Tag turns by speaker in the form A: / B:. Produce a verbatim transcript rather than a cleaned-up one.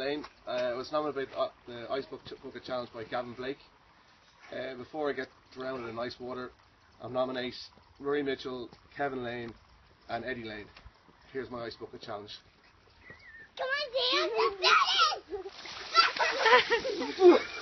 A: Lane. Uh, I was nominated uh, the Ice Bucket, Bucket Challenge by Gavin Blake. Uh, before I get drowned in ice water, I'm nominate Rory Mitchell, Kevin Lane and Eddie Lane. Here's my Ice Bucket Challenge.
B: Come on, Dan, let's do it!